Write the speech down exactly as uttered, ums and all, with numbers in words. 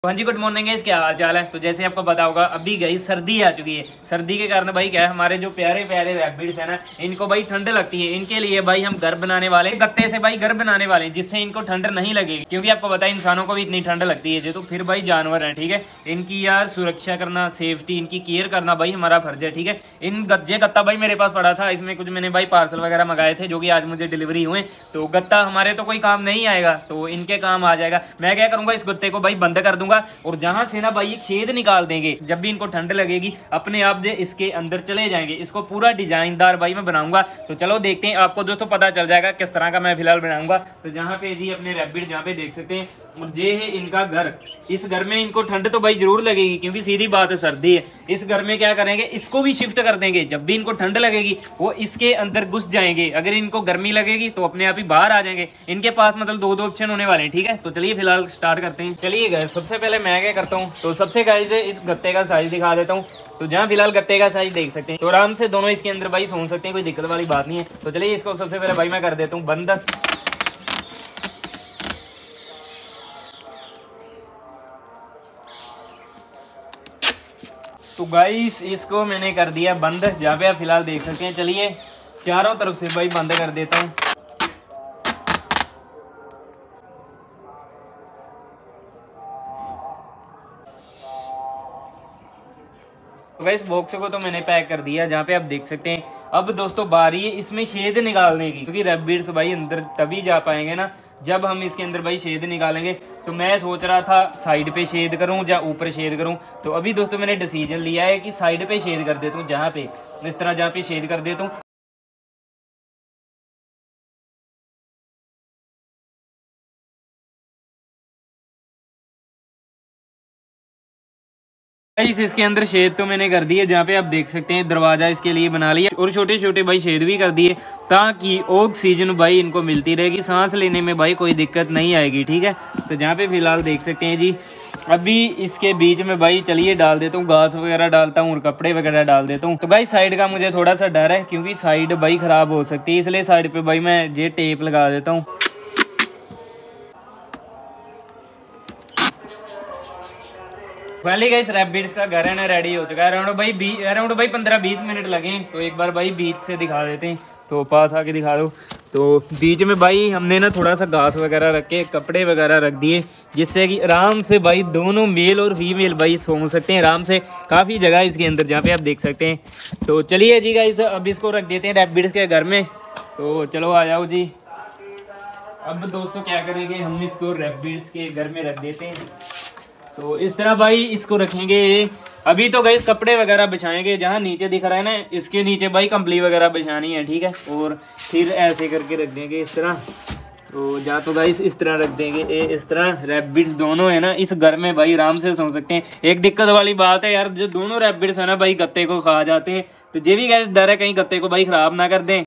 हाँ जी, good morning guys, क्या हाल चाल है। तो जैसे आपको पता होगा अभी गई सर्दी आ चुकी है। सर्दी के कारण भाई क्या है, हमारे जो प्यारे प्यारे रैबिट्स है ना, इनको भाई ठंड लगती है। इनके लिए भाई हम घर बनाने वाले गत्ते से भाई घर बनाने वाले हैं, जिससे इनको ठंड नहीं लगेगी। क्योंकि आपको पता है इंसानों को भी इतनी ठंड लगती है, तो फिर भाई जानवर है, ठीक है, इनकी यार सुरक्षा करना, सेफ्टी, इनकी केयर करना भाई हमारा फर्ज है, ठीक है। इन ये गत्ता भाई मेरे पास पड़ा था, इसमें कुछ मैंने भाई पार्सल वगैरह मंगाए थे जो कि आज मुझे डिलीवरी हुए। तो गत्ता हमारे तो कोई काम नहीं आएगा, तो इनके काम आ जाएगा। मैं क्या करूंगा, इस गत्ते को भाई बंद कर दूंगा और जहां से ना भाई एक छेद निकाल देंगे। जब भी इनको ठंड लगेगी अपने आप जे इसके अंदर चले जाएंगे। इसको पूरा डिजाइनदार भाई मैं बनाऊंगा। तो चलो देखते हैं, आपको दोस्तों पता चल जाएगा किस तरह का मैं फिलहाल बनाऊंगा। तो जहाँ पे जी अपने रैबिट जहाँ पे देख सकते हैं, और ये है इनका घर। इस घर में इनको ठंड तो भाई जरूर लगेगी, क्योंकि सीधी बात है सर्दी है। इस घर में क्या करेंगे, इसको भी शिफ्ट कर देंगे। जब भी इनको ठंड लगेगी वो इसके अंदर घुस जाएंगे। अगर इनको गर्मी लगेगी तो अपने आप ही बाहर आ जाएंगे। इनके पास मतलब दो दो ऑप्शन होने वाले हैं, ठीक है। तो चलिए फिलहाल स्टार्ट करते हैं। चलिए गाइस, सबसे पहले मैं क्या करता हूँ, तो सबसे गाइस इस गत्ते का साइज दिखा देता हूँ। तो जहाँ फिलहाल गत्ते का साइज देख सकते हैं, तो आराम से दोनों इसके अंदर भाई सो सकते हैं, कोई दिक्कत वाली बात नहीं है। तो चलिए इसको सबसे पहले भाई मैं कर देता हूँ बंद। तो गाइस इसको मैंने कर दिया बंद, जहाँ पे आप फिलहाल देख सकते हैं। चलिए चारों तरफ से भाई बंद कर देता हूँ। तो गाइस बॉक्स को तो मैंने पैक कर दिया, जहाँ पे आप देख सकते हैं। अब दोस्तों बारी है इसमें छेद निकालने की, क्योंकि रैबिट्स भाई अंदर तभी जा पाएंगे ना जब हम इसके अंदर भाई छेद निकालेंगे। तो मैं सोच रहा था साइड पे छेद करूं या ऊपर छेद करूं। तो अभी दोस्तों मैंने डिसीजन लिया है कि साइड पे छेद कर देता हूं, जहाँ पे इस तरह जहाँ पे छेद कर देता हूँ। गाइस इसके अंदर छेद तो मैंने कर दिए, जहाँ पे आप देख सकते हैं दरवाजा इसके लिए बना लिया, और छोटे छोटे भाई छेद भी कर दिए, ताकि ऑक्सीजन भाई इनको मिलती रहेगी, सांस लेने में भाई कोई दिक्कत नहीं आएगी, ठीक है। तो जहाँ पे फिलहाल देख सकते हैं जी, अभी इसके बीच में भाई चलिए डाल देता हूँ घास वगैरह डालता हूँ और कपड़े वगैरह डाल देता हूँ। तो भाई साइड का मुझे थोड़ा सा डर है, क्योंकि साइड भाई खराब हो सकती है, इसलिए साइड पे भाई मैं ये टेप लगा देता हूँ। फाइनली गाइस रैबिट्स का घर है ना रेडी हो चुका है। अराउंड भाई अराउंड भाई पंद्रह बीस मिनट लगे। तो एक बार भाई बीच से दिखा देते हैं, तो पास आके दिखा दो। तो बीच में भाई हमने ना थोड़ा सा घास वगैरह रख के कपड़े वगैरह रख दिए, जिससे कि आराम से भाई दोनों मेल और फीमेल भाई सो सकते हैं आराम से। काफ़ी जगह इसके अंदर, जहाँ पे आप देख सकते हैं। तो चलिए जी गाइस अब इसको रख देते हैं रैबिट्स के घर में। तो चलो आ जाओ जी। अब दोस्तों क्या करेंगे, हम इसको रैबिट्स के घर में रख देते हैं। तो इस तरह भाई इसको रखेंगे। अभी तो गाइस कपड़े वगैरह बिछाएंगे, जहाँ नीचे दिख रहा है ना इसके नीचे भाई कंबली वगैरह बिछानी है, ठीक है। और फिर ऐसे करके रख देंगे इस तरह। तो जा तो गाइस इस तरह रख देंगे, ए इस तरह। रैबिट्स दोनों है ना इस घर में भाई आराम से सो सकते हैं। एक दिक्कत वाली बात है यार, जो दोनों रैबिट्स है ना भाई गत्ते को खा जाते हैं। तो ये भी गाइस डर है कहीं गत्ते को भाई खराब ना कर दें।